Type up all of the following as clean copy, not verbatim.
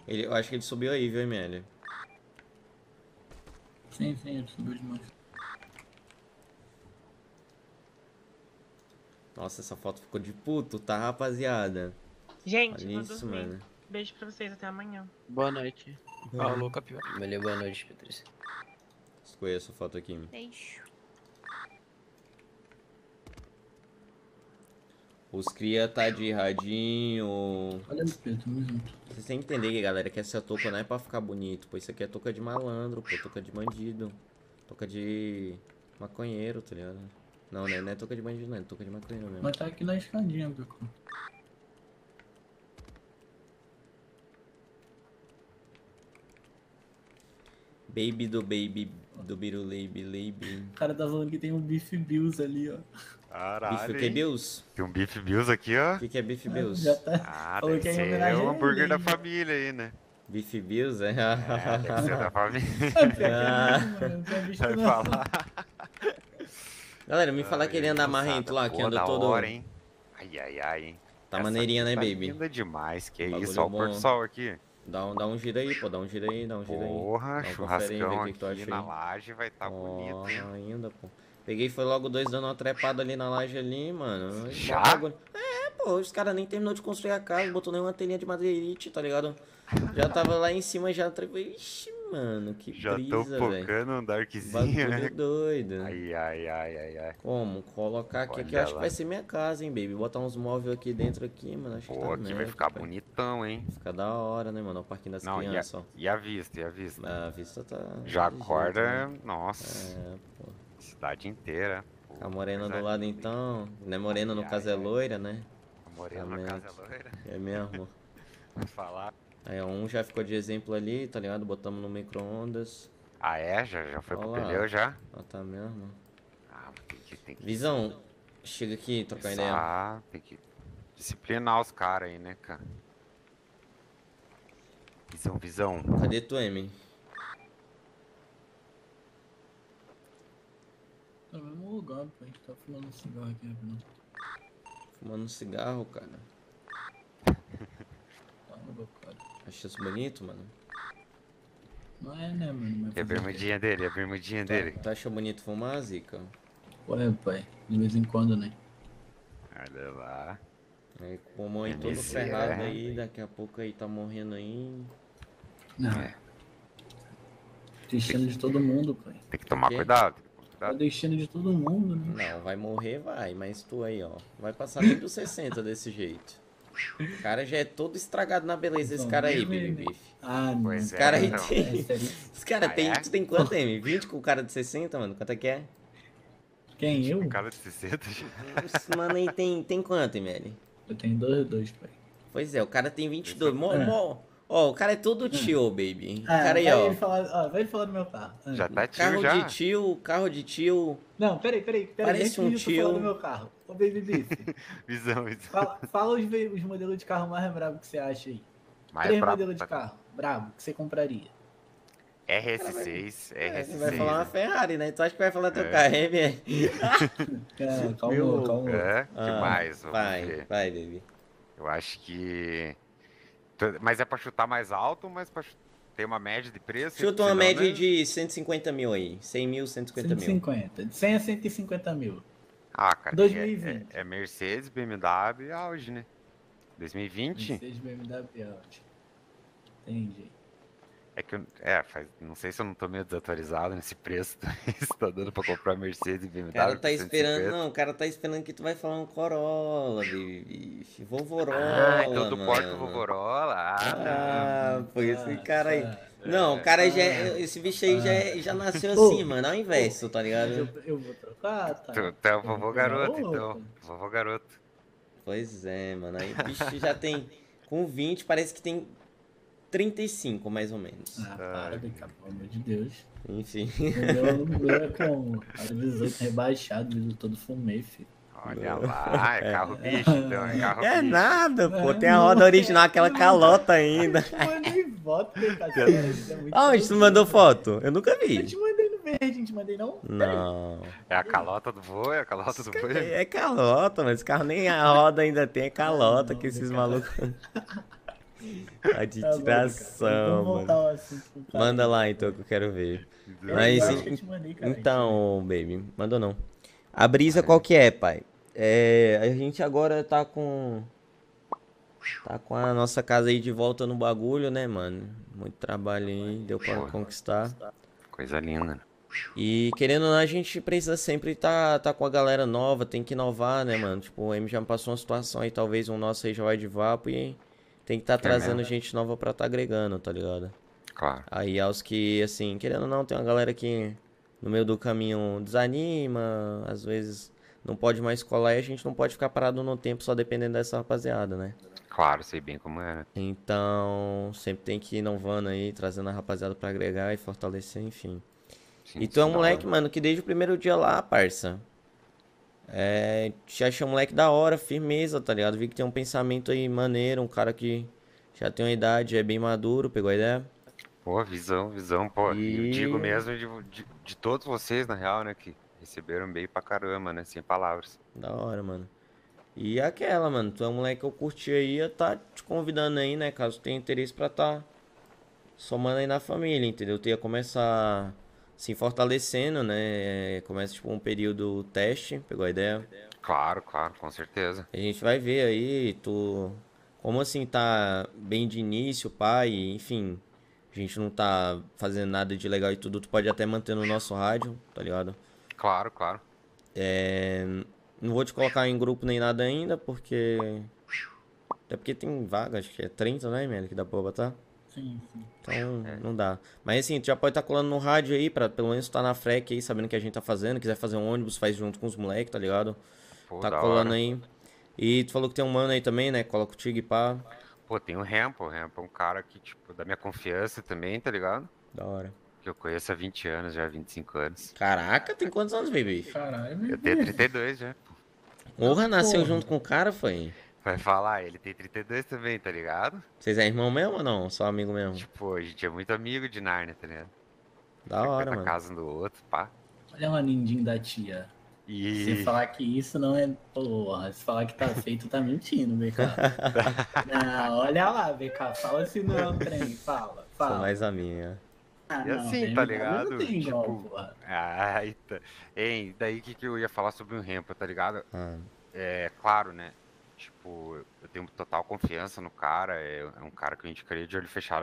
Eu acho que ele subiu aí, viu, ML? Sim, ele subiu demais. Nossa, essa foto ficou de puto, tá, rapaziada? Gente, Olha vou isso, dormir. mano. Beijo pra vocês, até amanhã. Boa noite. Falou, Capivara. Valeu, boa noite, Patrícia. Escolha essa foto aqui. Beijo. Os cria tá de radinho. Olha no peito, tamo junto. Vocês têm que entender, galera, que essa touca não é pra ficar bonito, pô. Isso aqui é touca de malandro, pô. Touca de bandido. Touca de maconheiro, tá ligado? Não, né? Não é touca de bandido, não. É touca de maconheiro mesmo. Mas tá aqui na escadinha, Beco. Baby do Biruleibe, Leibe. O cara tá falando que tem um Beef Bills ali, ó. Bife o Caralho. que, Bills? Tem um Beef Bills aqui, ó. O que é Beef Bills? Já tá. Ah, Falou deve que é em ser homenagem o a hambúrguer ele, da né? família aí, né? Beef Bills, é? É, deve ser da família. Pior que é mesmo, mano, não tinha visto Vai não. falar. Galera, me fala que ele anda marrento lá, que Pô, anda da todo... hora, hein? Ai, hein? Tá Essa maneirinha, aqui né, tá baby? linda demais, que Bagulho isso, ó o bom. pôr do sol aqui. Dá um giro aí, pô. Dá um giro aí, dá um giro aí. Porra, Dá um confere aí, vê churrascão o que que tu aqui acha na aí. laje vai tá bonito, hein? Ainda, pô. Peguei e foi logo dois dando uma trepada ali na laje ali, mano. Já? Bagulho. É, pô, os caras nem terminou de construir a casa, botou nem uma telinha de madeirite, tá ligado? Já tava lá em cima, já... Ixi, mano, que Já tô brisa, velho. focando um darkzinho, Bagulho né? doido. Ai. Como? Colocar aqui, que Olha eu acho que lá. vai ser minha casa, hein, baby. Botar uns móveis aqui dentro aqui, mano. Acho que Pô, tá aqui vai meta, ficar pai. bonitão, hein? Fica da hora, né, mano? O parquinho das Não, crianças, ó. e a vista, e a vista? A vista tá... Já daquele acorda, jeito, né? nossa, É, pô. cidade inteira. Pô, A morena coisa do lado, linda, hein? então. Não é morena, no caso é loira, né? A morena Tá na meta. casa é loira. É mesmo. Vou falar. Aí, ó, um já ficou de exemplo ali, tá ligado? Botamos no micro-ondas. Ah, é? Já foi pro Olha lá. pneu já? Ó, tá mesmo. Ah, tem que Visão, chega aqui, trocar ideia. começar, tem que disciplinar os caras aí, né, cara? Visão. Cadê tu, M? Tá no mesmo lugar, pô. A gente tá fumando um cigarro aqui, não. Fumando um cigarro, cara. Tá no meu cara. Acha isso bonito, mano? Não é, né, mano? Mas E a fazer o quê? bermudinha dele, a bermudinha dele. Tu acha bonito fumar, Zica? Ué, pai. De vez em quando, né? Olha lá. Aí, com o pulmão aí todo MC, ferrado é. aí, daqui a pouco aí tá morrendo aí. Não. É. Destino de todo mundo, pai. Tem que tomar quê? cuidado. É o destino de todo mundo, né? Não, vai morrer, vai, mas tu aí, ó. Vai passar nem dos 60 desse jeito. O cara já é todo estragado na beleza, esse cara aí, Baby Beef. Ah, não. Pois Esse é, cara aí então. tem. É sério. Esse cara Ah, tem. é? Tu tem quanto, M? 20 com o cara de 60, mano? Quanto é que é? Quem, eu? Cara de 60. Esse mano aí tem quanto, ML? Eu tenho dois, pai. Pois é, o cara tem 22. Ó, o cara é todo tio, baby. O Ah, cara aí, vai ó. ele falar, vai ele falar do meu carro. Ah. Já tá tio Carro já? carro de tio. Não, peraí. Parece Antes um de tu tio. falar do meu carro. Ô, Baby Beef, Visão. fala os modelos de carro mais bravos que você acha aí. Mais 3 brabo, modelos de tá? carro brabo que você compraria. RS6, Você vai RS6. falar uma Ferrari, né? Tu acha que vai falar teu É. carro, é, velho? Calma. É, que mais? Vamos Vai, ver. baby. Eu acho que... Mas é pra chutar mais alto, mas pra ter uma média de preço? Chuta uma Senão, média né? de 150 mil aí. 100 mil, 150 mil. 150. De 100 a 150 mil. Ah, cara, 2020. é Mercedes, BMW e Audi, né? 2020? Mercedes, BMW e Audi. Entendi. É que não sei se eu não tô meio desatualizado nesse preço. Se tá dando pra comprar Mercedes e BMW. O cara tá por esperando, 150. não, o cara tá esperando que tu vai falar um Corolla, baby. Vovorola, Ah, então tu porta o mano. Vovorola. Ah, pô, esse cara aí. Ah, Não, o cara já esse bicho aí já nasceu assim, mano, ao inverso, tá ligado? eu vou trocar, tá? Tu é o Eu vou vovô pegar garoto, outro. então. Vovô garoto. Pois é, mano, aí o bicho já tem, com 20, parece que tem 35, mais ou menos. Ah, para, BK, pelo amor de Deus. Enfim. O meu é como? Era 18 rebaixado, vidro todo fumei, filho. Olha lá, é carro bicho, então. É carro É bicho. nada, pô, É, tem a não, roda original, aquela não. calota ainda. Mandei foto, BK. Aonde tu mandou foto? Eu nunca Eu vi. te mandei no verde, não te mandei não? Não. É a calota do vô, é a calota do vô. É calota, mas esse carro nem a roda ainda tem, é calota Não, que esses cara. malucos. Tá de Tá bom, cara. tiração, Vamos voltar mano. ao assunto do cara Manda aí. lá então que eu quero ver. Eu Mas acho que eu te mandei, cara. então, baby, mandou não. A brisa Manda qual aí. que é, pai? É, a gente agora tá com a nossa casa aí de volta no bagulho, né, mano? Muito trabalho aí, deu pra Pô, conquistar. coisa linda, né? E querendo ou não, a gente precisa sempre tá com a galera nova, tem que inovar, né, mano? Tipo, o M já me passou uma situação aí, talvez um nosso aí já vai de vapo e tem que tá É trazendo mesmo? gente nova pra tá agregando, tá ligado? Claro. Aí aos que, assim, querendo ou não, tem uma galera que no meio do caminho desanima, às vezes não pode mais colar e a gente não pode ficar parado no tempo só dependendo dessa rapaziada, né? Claro, sei bem como é, né? Então, sempre tem que ir inovando aí, trazendo a rapaziada pra agregar e fortalecer, enfim. Sim, E tu é um sim, da moleque, hora. mano, que desde o primeiro dia lá, parça, te achei um moleque da hora, firmeza, tá ligado? Vi que tem um pensamento aí maneiro, um cara que já tem uma idade, é bem maduro, pegou a ideia? Pô, visão, visão, pô. E eu digo E mesmo de todos vocês, na real, né? Que receberam bem pra caramba, né? Sem palavras. da hora, mano. E aquela, mano, tu é um moleque que eu curti aí, eu tá te convidando aí, né? Caso tenha interesse pra tá somando aí na família, entendeu? Tu ia começar se fortalecendo, né? Começa tipo um período teste, pegou a ideia? Claro, claro, com certeza. A gente vai ver aí, tu. Como assim tá bem de início, pai, enfim. A gente não tá fazendo nada de legal e tudo, tu pode até manter no nosso rádio, tá ligado? Claro, claro. Não vou te colocar em grupo nem nada ainda, porque. Até porque tem vaga, acho que é 30, né, Meli, que dá pra botar. Sim, sim. Então, É. não dá. Mas assim, tu já pode estar colando no rádio aí, pra pelo menos estar na frec aí, sabendo o que a gente tá fazendo. Quiser fazer um ônibus, faz junto com os moleques, tá ligado? Pô, Tá da colando hora. aí. E tu falou que tem um mano aí também, né? Cola contigo e pá. Pô, tem o Rampo é um cara que, tipo, da minha confiança também, tá ligado? Da hora. Que eu conheço há 20 anos, já 25 anos. Caraca, tem quantos anos, baby? Caralho, Eu tenho bebê. 32 já. Honra nasceu Porra. junto com o cara, foi? Vai falar, ele tem 32 também, tá ligado? Vocês é irmão mesmo ou não? Só amigo mesmo? Tipo, a gente é muito amigo de Narnia, tá ligado? Da hora, Frequenta a mano. casa um do outro, pá. Olha o nindinho da tia. Se E. falar que isso não é. Porra, se falar que tá feito, tá mentindo, BK. Não, olha lá, BK. Fala se não é o trem. Fala, Sou fala. mais a minha. Ah, E não, assim, tá BMW não ligado? tem igual, Tipo. porra. Ai, tá. Hein, daí que eu ia falar sobre o Rampo, tá ligado? Ah, É claro, né? Tipo, eu tenho total confiança no cara. É um cara que a gente queria de olho fechado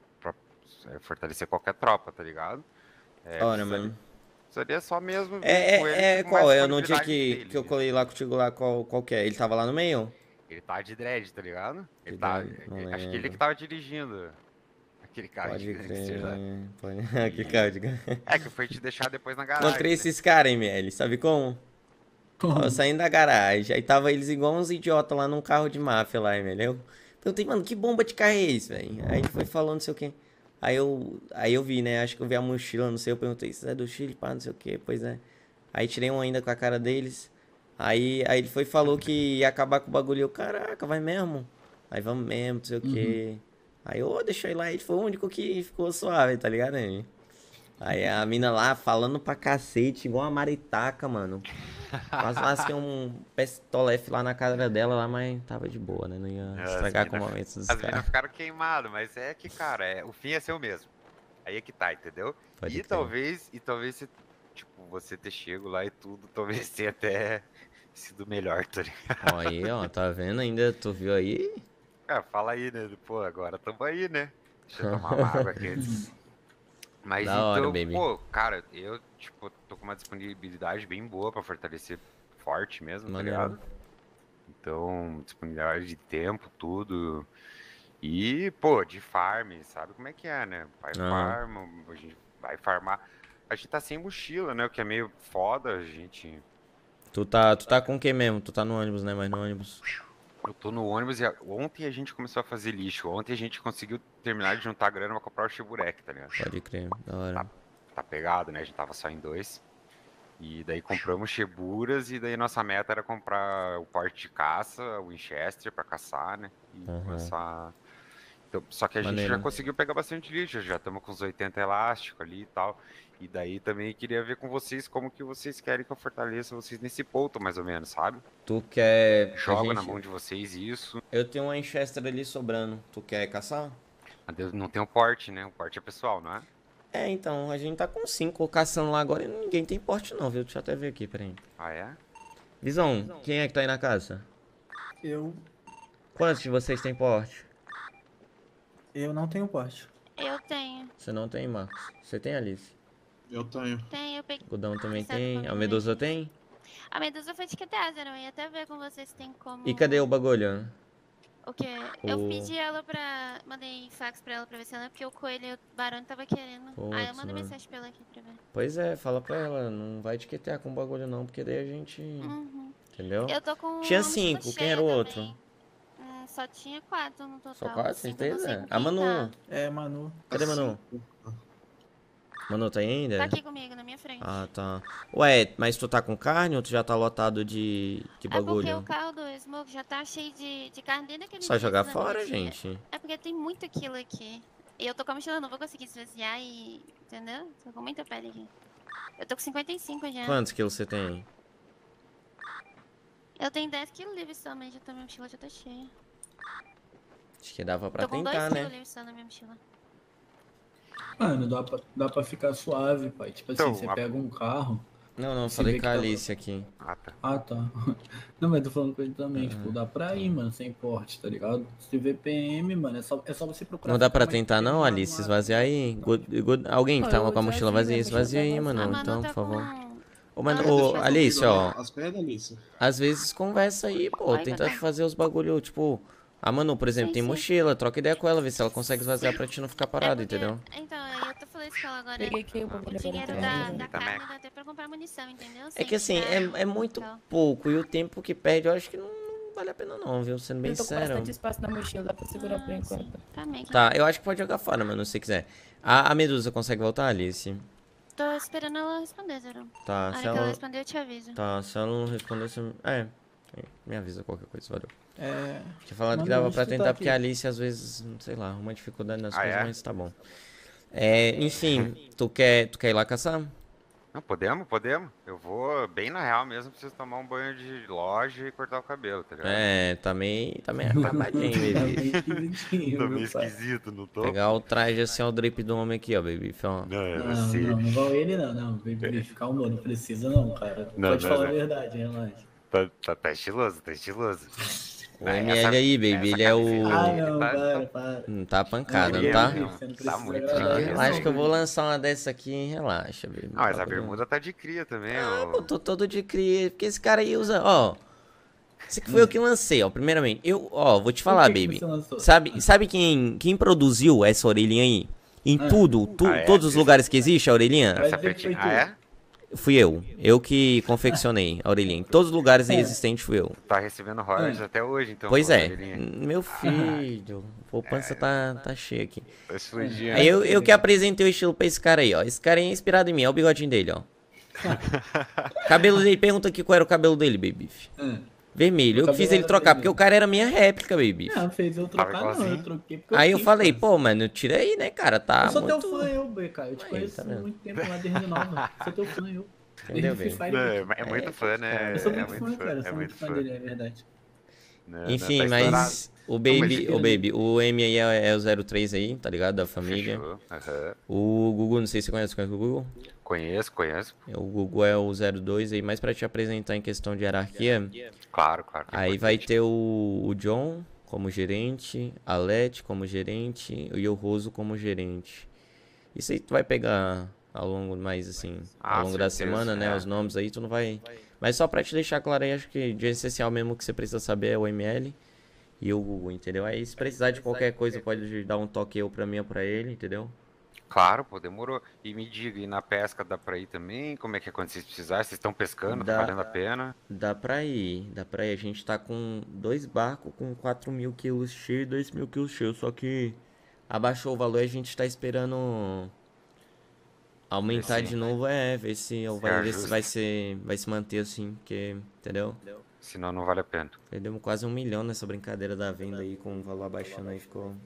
pra fortalecer qualquer tropa, tá ligado? da É, hora, mano. precisaria só mesmo ver com ele É, com mais qual? É no dia disponibilidade que eu dele. colei lá contigo lá, qual que é? Ele tava lá no meio? Ele tá de dread, tá ligado? Ele De tá. dread, não Acho que ele que lembro. tava dirigindo aquele carro de Pode gangster lá. crer. Pode... Que E- cara de... É que foi te deixar depois na Encontrei garagem, né? esses caras, ML, sabe como? Tava Como? saindo da garagem, aí tava eles igual uns idiotas lá num carro de máfia lá, ML. Eu perguntei, mano, que bomba de carro é esse, velho? Aí ele foi falando não sei o quê. Aí eu vi, né? Acho que eu vi a mochila, não sei. Eu perguntei, isso é do Chile, pá, não sei o quê. Pois é. Aí tirei um ainda com a cara deles. Aí ele foi e falou que ia acabar com o bagulho. Eu, caraca, vai mesmo? Aí vamos mesmo, não sei o Uhum. quê. Aí eu, deixa eu ir lá. Ele foi o único que ficou suave, tá ligado, né? Aí a mina lá falando pra cacete, igual uma maritaca, mano. Quase lasquei um pestolef lá na cara dela lá, mas tava de boa, né? Não ia As estragar com o minas momento dos as mina caras. ficaram queimadas, mas é que, cara, o fim é ser o mesmo. Aí é que tá, entendeu? Pode E crer. talvez se, tipo, você ter chego lá e tudo, talvez tenha até sido melhor, tá ligado? Ó, aí, ó, tá vendo ainda? Tu viu aí? Cara, fala aí, né? Pô, agora tamo aí, né? Deixa eu tomar uma água aqui antes. Mas Da hora, então, baby. pô, cara, eu, tipo, tô com uma disponibilidade bem boa pra fortalecer forte mesmo, tá Maneiro. ligado? Então, disponibilidade de tempo, tudo. E, pô, de farm, sabe como é que é, né? Vai Aham. farm, a gente vai farmar. A gente tá sem mochila, né? O que é meio foda, a gente. Tu tá com o que mesmo? Tu tá no ônibus, né? Mas no ônibus. Eu tô no ônibus e ontem a gente começou a fazer lixo. Ontem a gente conseguiu terminar de juntar grana pra comprar o Chiburek, tá ligado? Pode crer, da hora. Tá pegado, né? A gente tava só em dois. E daí compramos Cheburas e daí nossa meta era comprar o porte de caça, o Winchester pra caçar, né? E Aham. começar. Então, só que a gente Maneiro. já conseguiu pegar bastante lixo, já estamos com os 80 elásticos ali e tal. E daí também queria ver com vocês como que vocês querem que eu fortaleça vocês nesse ponto, mais ou menos, sabe? Tu quer... Joga na mão de vocês isso. Eu tenho um Winchester ali sobrando. Tu quer caçar? Adeus, não tem o porte, né? O porte é pessoal, não é? É, então, a gente tá com 5 caçando lá agora e ninguém tem porte não, viu? Deixa eu até ver aqui, peraí. Ah, é? Visão, quem é que tá aí na caça? Eu Quantos de vocês têm porte? não tenho porte. Eu tenho. Você não tem, Marcos. Você tem, Alice? Eu tenho. Tenho, eu peguei. Godão também Sabe tem. como A é? Medusa tem? A Medusa foi de Ketazero, eu ia até ver com vocês se tem como... E cadê o bagulho? O quê? Eu O- pedi ela pra... Mandei fax pra ela pra ver se ela... Porque o coelho, o barão tava querendo. Aí eu Putz, mando mano. mensagem pra ela aqui pra ver. Pois é, fala pra ela, não vai etiquetar com bagulho não, porque daí a gente... Uhum. Entendeu? Eu tô com... Tinha uma mochila 5, quem cheia era o também. outro? Só tinha 4 no total. Só 4, Cinco, eu não sei certeza? com A quem Manu. tá. É, Manu. Cadê Manu? Manu tá aí ainda? Tá aqui comigo, na minha frente. Ah, tá. Ué, mas tu tá com carne ou tu já tá lotado de... Que É porque bagulho? o carro do Smoke já tá cheio de carne desde aquele Só dia jogar da fora, minha tia. gente. É porque tem muito quilo aqui. E eu tô com a mochila, não vou conseguir esvaziar e... Entendeu? Tô com muita pele aqui. Eu tô com 55 já. Quantos quilos você tem? Eu tenho 10 quilos livres só, mas minha mochila já tá cheia. Acho que dava pra Tô com 2 tentar, quilos né? livres só na minha mochila. Mano, dá pra ficar suave, pai. Tipo assim, Então, você a- pega um carro. Não, Se falei vê com a que tá- Alice aqui. Ah, tá. Ah, tá. Não, mas tô falando com ele também, tipo, dá pra ir, mano, sem porte, tá ligado? Se vê PM, mano, é só você procurar. Não dá pra ficar mais tentar não, PM Alice? no ar. Esvaziar aí? Alguém que Ah, tá eu com a vou mochila esvaziar, vazia, né? esvazia aí, Deixa eu mano. A Manu Então, tá por favor. com... Ô, mano, Ah, ô, deixa eu Alice, ó. As coisas, Alice. Às vezes conversa aí, pô. Oi, Tenta Godão. fazer os bagulho, tipo... A Manu, por exemplo, Sim, tem sim. mochila. Troca ideia com ela, vê se ela consegue esvaziar pra ti não ficar parado, É porque- entendeu? Então, aí eu tô falando isso com ela agora. Peguei aqui o bagulho O dinheiro agora. da Também. carne dá até pra comprar munição, entendeu? É Sem que assim, carro é muito e tal. pouco. E o tempo que perde, eu acho que não vale a pena não, viu? Sendo bem Eu tô com sério. bastante espaço na mochila, dá pra segurar por Ah, sim. enquanto. Também. Tá, eu acho que pode jogar fora, mano, se você quiser. A Medusa consegue voltar, Alice? Tô esperando ela responder, Zero. Tá, Na hora se que ela ela... responder, eu te aviso. Tá, se ela não responder, você... me avisa qualquer coisa, valeu. É. Tinha falado que Mano, dava onde pra tu tá tentar, aqui? porque a Alice às vezes, sei lá, uma dificuldade nas Ah, coisas, é? mas tá bom. Enfim, tu quer ir lá caçar? Não, podemos. Eu vou bem na real mesmo, preciso tomar um banho de loja e cortar o cabelo, tá ligado? Tá meio acabadinho, Tá baby. meio esquisitinho, Tô meu meio pai. esquisito, não tô? Pegar o traje assim, ó, o drip do homem aqui, ó, baby. Ó. Não, eu Não, sei. não igual ele não, baby, calma, não precisa não, cara. Não, Pode não, falar não. a verdade, relaxa. Tá estiloso, tá estiloso. O Não, ML essa- aí, baby, essa ele é o... camiseta Ah, aqui não, tá- para. Tá pancada, Não, não tá? baby, Não, você não tá precisa muito agradar, dinheiro. Relaxa que eu vou baby. lançar uma dessa aqui, relaxa, baby. Não, mas a Bagulho. bermuda tá de cria também, Ah, ó. pô, tô todo de cria, porque esse cara aí usa, ó... Esse aqui foi eu que lancei, ó, primeiramente. Vou te falar, Por que que baby. você lançou? Sabe quem produziu essa orelhinha aí? Em Ah, é? todos os lugares que existe a orelhinha? Vai Essa dizer que foi pretinha. Ah, é? Fui eu. Eu que confeccionei a orelhinha. Em todos os lugares existentes fui eu. Tá recebendo royalties até hoje, então. Pois com a é. orelhinha. Meu filho. O pança tá cheio aqui. Tá explodindo. Aí eu que apresentei o estilo pra esse cara aí, ó. Esse cara aí é inspirado em mim. Olha o bigodinho dele, ó. Cabelo dele, pergunta aqui qual era o cabelo dele, baby. Vermelho. Eu que cabelo fiz ele era trocar, vermelho. porque o cara era minha réplica, baby. Não, fez eu trocar não, igualzinho. eu troquei porque Aí eu quis, falei, cara. pô, mano, tira aí, né, cara? Tá Eu sou muito... teu fã, eu, BK. Eu te Aí, conheço tá há vendo? muito tempo lá desde Nova. Sou teu fã, eu. Entendeu, Desde baby? Free Não, Fire. é muito fã, né? Eu sou É muito fã, cara. Eu é sou muito fã fã. dele, é verdade. Não, Enfim, tá mas o baby, mas- o M aí é o 03 aí, tá ligado? Da família. Fechou. Aham. O Gugu, não sei se você conhece o Gugu. Conheço. O Gugu é o 02 aí, mais pra te apresentar em questão de hierarquia. Claro. Aí vai ter o John como gerente, a Leti como gerente e o Roso como gerente. Isso aí tu vai pegar ao longo mais assim, ao longo da certeza, semana, né? é. Os nomes aí tu não vai. Mas só pra te deixar claro aí, acho que de essencial mesmo que você precisa saber é o ML e o Gugu, entendeu? Aí se precisar de qualquer coisa pode dar um toque eu pra mim ou pra ele, entendeu? Claro, pô, demorou. E me diga, e na pesca dá pra ir também? Como é que é quando vocês precisarem? Vocês estão pescando? Tá Dá. valendo a pena? Dá pra ir. A gente tá com 2 barcos com 4.000 quilos cheio e 2.000 quilos cheio. Só que abaixou o valor e a gente tá esperando aumentar Ver se- de novo. Ver se ver se vai se manter assim. Porque, entendeu? Senão não vale a pena. Perdemos quase 1 milhão nessa brincadeira da venda aí com o valor abaixando aí. Ficou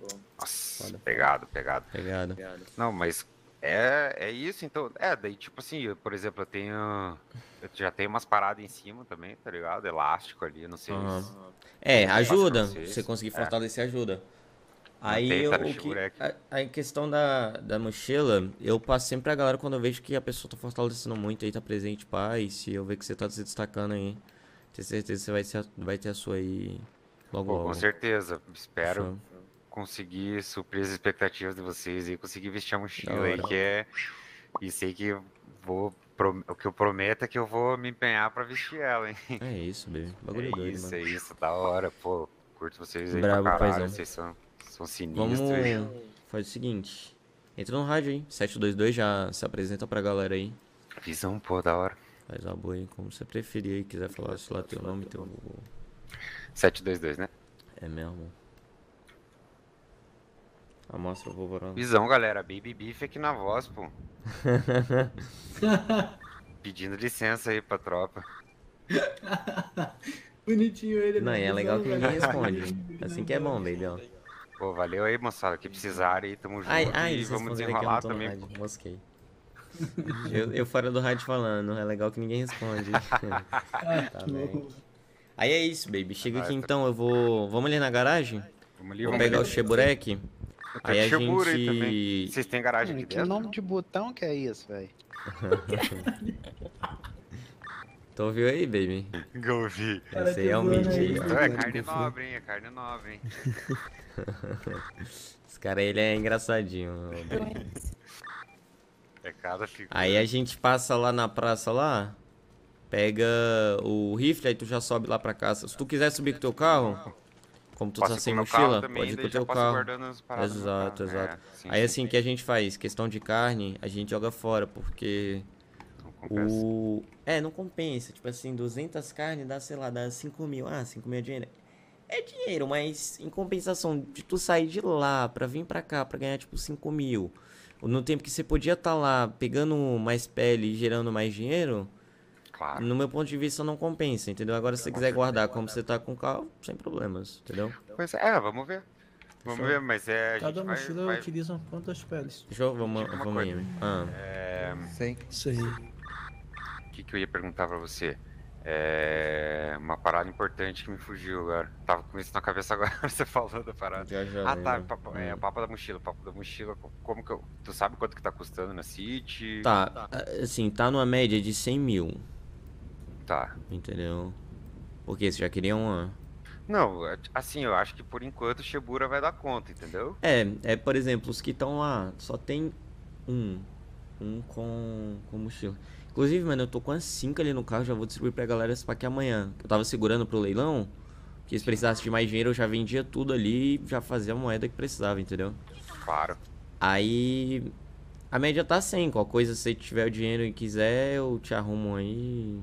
Nossa, Foda. pegado. Pegado. Não, mas é isso, então. Daí, tipo assim, por exemplo, eu já tenho umas paradas em cima também, tá ligado? Elástico ali, não sei Aham. se É, eu passo pra ajuda. vocês. Você conseguir É. fortalecer ajuda. Não Aí tem, tá no o que. Shiburek. A questão da mochila, eu passo sempre pra galera quando eu vejo que a pessoa tá fortalecendo muito aí, tá presente, pai. Se eu ver que você tá se destacando aí, tenho certeza que você vai ter a sua aí logo Pô, com logo. certeza. Espero Fechou? conseguir suprir as expectativas de vocês e conseguir vestir a Da mochila aí, hora. que é. E sei que o que eu prometo é que eu vou me empenhar pra vestir ela, hein? É isso, baby. Bagulho doido, mano. É isso, da hora. Pô, curto vocês aí pra Brabo, caralho. paizão. Vocês são Vamos. sinistros. Faz o seguinte. Entra no rádio aí. 722 já se apresenta pra galera aí. Visão, pô, da hora. Faz a boa aí, como você preferir aí. Quiser falar sei lá teu nome, teu. 722, né? É mesmo. Amostra o Wolverine. Visão, galera. Baby Beef aqui na voz, pô. Pedindo licença aí pra tropa. Bonitinho ele, Não, né? e é legal que Visão, ninguém velho. responde. Assim que é bom, baby, ó. Pô, valeu aí, moçada. Que precisarem aí, tamo junto. Ai, E eles vamos responderam aqui, eu não desenrolar tô no também. rádio. Mosquei. Eu fora do rádio falando, é legal que ninguém responde. Tá bem. Aí é isso, baby. Chega aqui então, eu vou. Vamos ali na garagem? Vamos ali, Vou vamos pegar o ali. Cheburek. Aí a Shibura aí também. gente. Vocês têm garagem Mano, aqui que dentro? nome de botão que é isso, velho? Tu ouviu aí, baby? Eu vi. Cara, Esse aí é o que mid. zoando aí. Então é carne nobre, hein? É carne nobre, hein? Esse cara ele é engraçadinho. baby. É cada figura. Aí a gente passa lá na praça lá, pega o rifle, aí tu já sobe lá pra casa. Se tu quiser subir com o teu carro, como tu Posso tá ir sem com o meu carro mochila, também, pode ir com daí o já teu posso carro. guardando as paradas no meu Exato, carro. exato. É, sim, Aí sim, assim, o que a gente faz? Questão de carne, a gente joga fora, porque não compensa. não compensa. Tipo assim, 200 carnes dá, sei lá, dá 5 mil. Ah, 5 mil é dinheiro. É dinheiro, mas em compensação de tu sair de lá pra vir pra cá pra ganhar, tipo, 5 mil, no tempo que você podia estar lá pegando mais pele e gerando mais dinheiro, Claro. no meu ponto de vista não compensa, entendeu? Agora se você quiser guardar como você tá com o carro, sem problemas, entendeu? Pois é, vamos ver. Vamos ver, mas a Cada gente mochila vai... utiliza quantas peles? Deixa eu, vamos Diga uma aí. coisa. Ah, Sim. Isso aí. O que eu ia perguntar pra você? Uma parada importante que me fugiu agora. Tava com isso na cabeça agora, você falou da parada. já. Ah, tá, né? o papo da mochila. Como que eu... Tu sabe quanto que tá custando na City? Tá, assim, tá numa média de 100 mil, Tá. entendeu? Porque você já queria uma... Não, assim, eu acho que por enquanto o Shibura vai dar conta, entendeu? Por exemplo, os que estão lá, só tem um com mochila. Inclusive, mano, eu tô com as 5 ali no carro, já vou distribuir pra galera esse pack amanhã. Eu tava segurando pro leilão, que se precisasse de mais dinheiro, eu já vendia tudo ali e já fazia a moeda que precisava, entendeu? Claro. Aí, a média tá 100, qualquer coisa, se você tiver o dinheiro e quiser, eu te arrumo aí.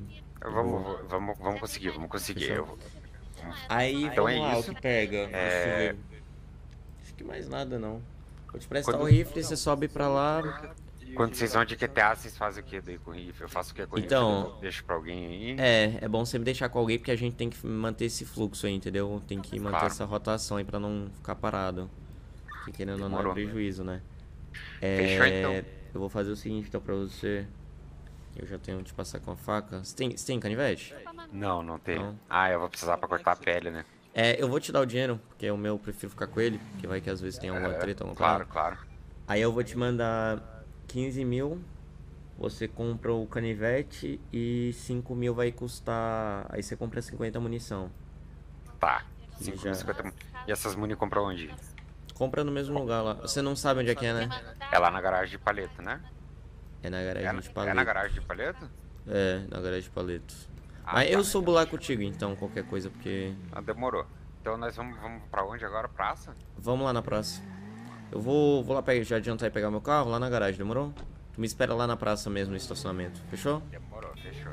Vamos conseguir, vamos conseguir. Fechou. Aí, Então vamos é lá, isso. o que pega? Deixa eu ver. Acho que mais nada, não. Vou te prestar Quando- o rifle, você sobe pra lá. Quando vocês vão de QTA, vocês fazem o que daí com o rifle? Eu faço o que com o rifle? Então- Eu deixo pra alguém aí? É bom sempre deixar com alguém, porque a gente tem que manter esse fluxo aí, entendeu? Tem que manter Claro. essa rotação aí pra não ficar parado. Porque querendo ou não é Demorou. prejuízo, né? Fechou, então. Eu vou fazer o seguinte, então, pra você. Eu já tenho que te passar com a faca. Você tem canivete? Não, não tem. Não. Ah, eu vou precisar pra cortar a pele, né? Eu vou te dar o dinheiro, porque o meu eu prefiro ficar com ele, porque vai que às vezes tem alguma treta, alguma Claro, parada. claro. Aí eu vou te mandar 15 mil, você compra o canivete e 5 mil vai custar. Aí você compra 50 munição. Tá. E 50. E essas muni compra onde? Compra no mesmo lugar lá. Você não sabe onde é que é, né? É lá na garagem de paleta, né? É na É, garagem de é na paleta. garagem de paleta? É, na garagem de paletos. Ah, Mas tá. eu subo lá contigo então, qualquer coisa, porque. Ah, demorou. Então nós vamos pra onde agora? Praça? Vamos lá na praça. Eu vou lá pegar, já adiantar e pegar meu carro lá na garagem, demorou? Tu me espera lá na praça mesmo, no estacionamento, fechou? Demorou, fechou.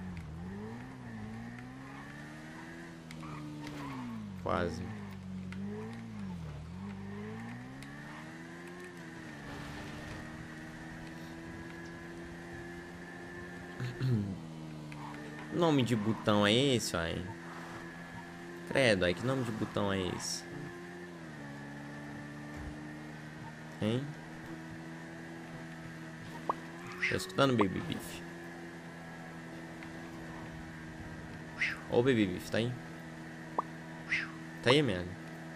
Quase. Nome de botão é esse, aí? Credo, aí que nome de botão é esse? Hein? Tá escutando, Baby Beef? Ô, Baby Beef, tá aí? Tá aí, merda?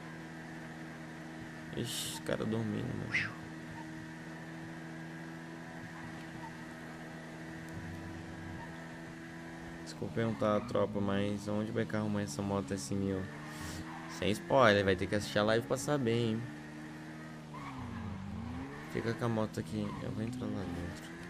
Ixi, cara dormindo, mano. Desculpa perguntar a tropa, mas onde vai arrumar essa moto S1000? Sem spoiler, vai ter que assistir a live pra saber, hein? Fica com a moto aqui, eu vou entrar lá dentro.